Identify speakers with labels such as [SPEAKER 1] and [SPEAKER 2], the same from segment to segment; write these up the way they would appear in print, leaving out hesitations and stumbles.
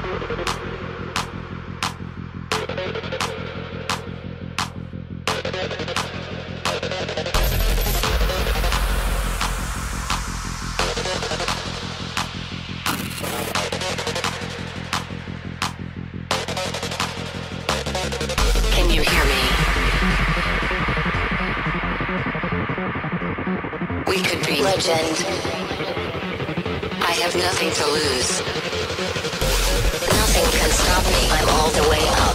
[SPEAKER 1] Legend. I have nothing to lose. Nothing can stop me. I'm all the way up.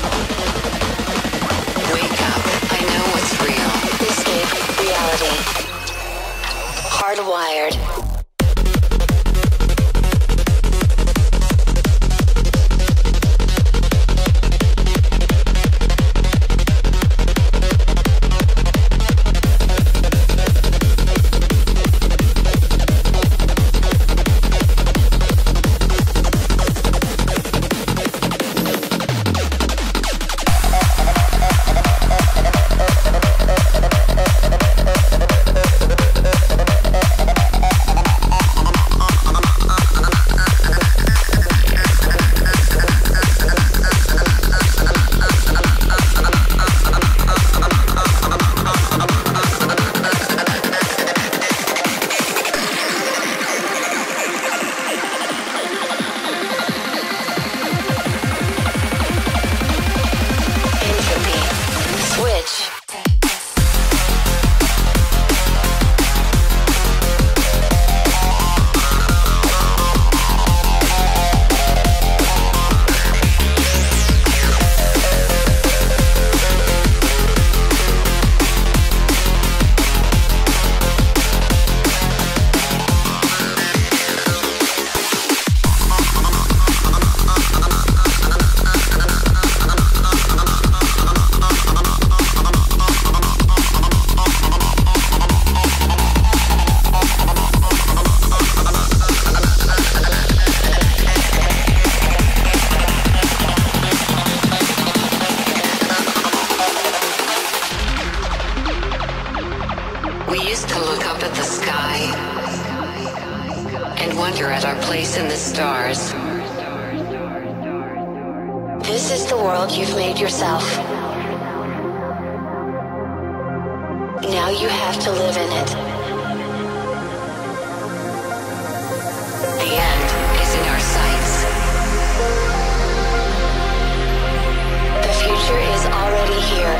[SPEAKER 1] Wake up. I know what's real. Escape reality. Hardwired. This is the world you've made yourself. Now you have to live in it. The end is in our sights. The future is already here.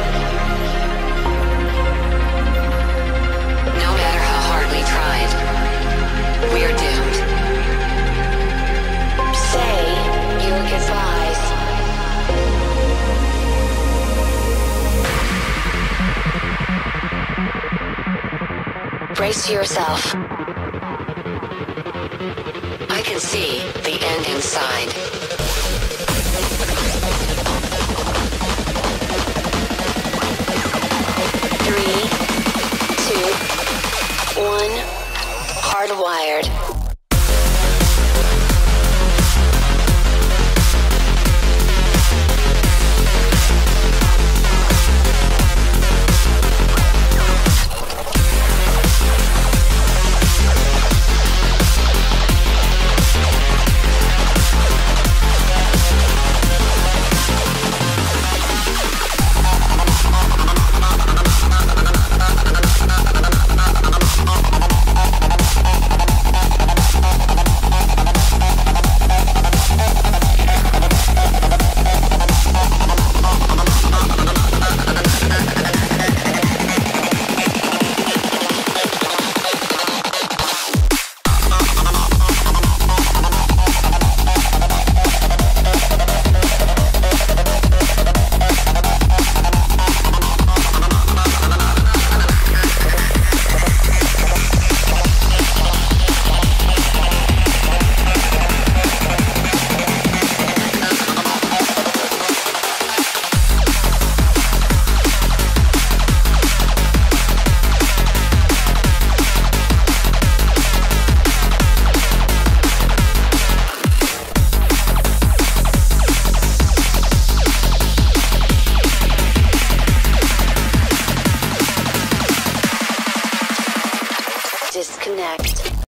[SPEAKER 1] No matter how hard we tried, we are doomed. Say your goodbyes. Brace yourself. I can see the end inside. 3, 2, 1. Hardwired.